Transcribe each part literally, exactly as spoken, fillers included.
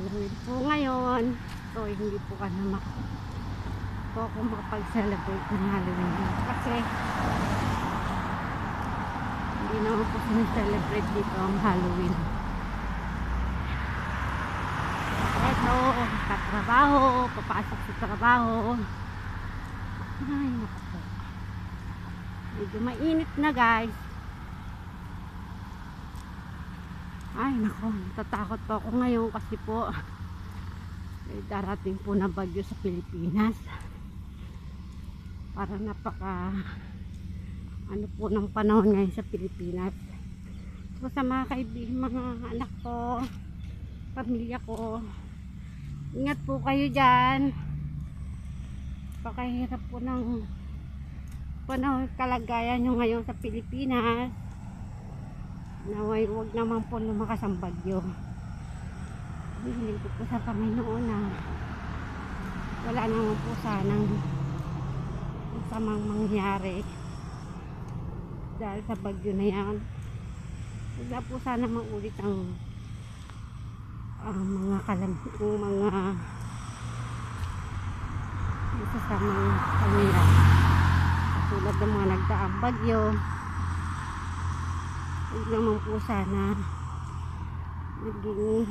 Halloween po ngayon. So hindi po ka na mak po ako makapag-celebrate ng Halloween kasi hindi naman po sineselebrate dito ang Halloween. Eto, katrabaho, papasok sa trabaho. Ay, naku po. Medyo mainit na, guys. Ay, naku, natatakot po ako ngayon kasi po eh, darating po na bagyo sa Pilipinas. Para napaka ano po ng panahon ngayon sa Pilipinas. So sa mga kaibigan, mga anak ko, pamilya ko, ingat po kayo dyan. Pakahirap po ng panahon, kalagayan nyo ngayon sa Pilipinas. Naway huwag naman po lumakas ang bagyo. Hihiling ko po sa Panginoon na wala naman po sanang masamang mangyari dahil sa bagyo na yan. Wala po sana maulit ang ang mga kalam mga masasamang pangyayari tulad ng mga nagdaang bagyo. Huwag naman po sana naging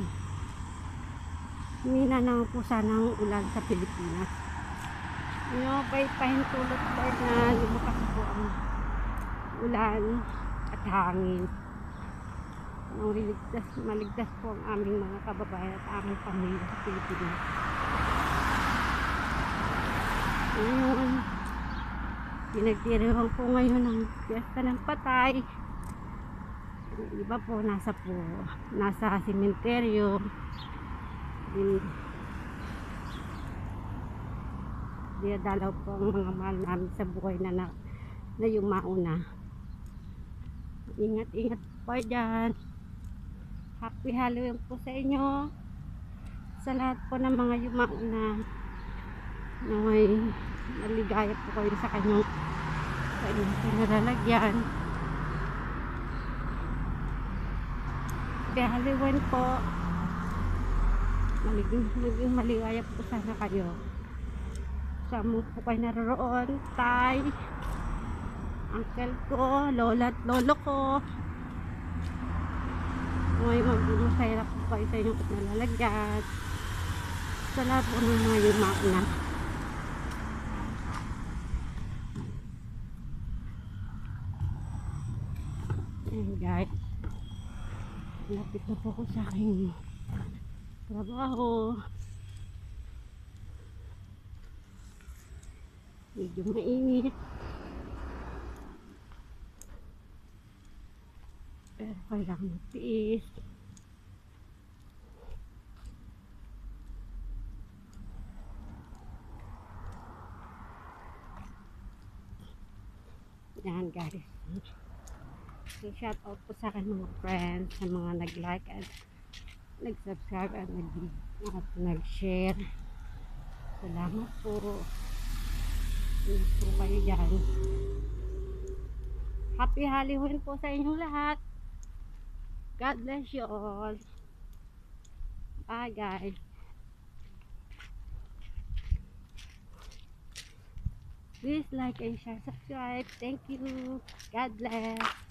hindi na naman po sana ang ulan sa Pilipinas. You know, pahintulot po na lumakas po ang ulan at hangin. Maligtas, maligtas po ang aming mga kababayan at aming pamilya sa Pilipinas. Ngayon, pinagdiriwang po ngayon ng piyesta ng patay. Iba po nasa po nasa sementeryo. Dinadalaw po ang mga mahal namin sa buhay na na, na yung mauna. Ingat ingat po dyan. Happy Halloween po sa inyo, sa lahat po ng mga yumauna na may naligaya po kayo sa kanyang sa inyong pinalalagyan. Happy Halloween po. Maliging, maliging maligaya po sana kayo. Saan mo po kayo naroon, tay, uncle ko, lola at lolo ko. May mag-masaya po kayo sa inyong nalalagyan. Sa lahat po ng mga yumauna. Ayan guys, lapit na po ko sa aking trabaho. Medyo mainit pero kailangan magtiis. Yan guys, so shout out po sa akin mga friends, sa mga nag like at nag subscribe at nag, at nag share. Salamat po. Ingat po kayo dyan. Happy Halloween po sa inyong lahat. God bless you all. Bye guys. Please like and share, subscribe. Thank you. God bless.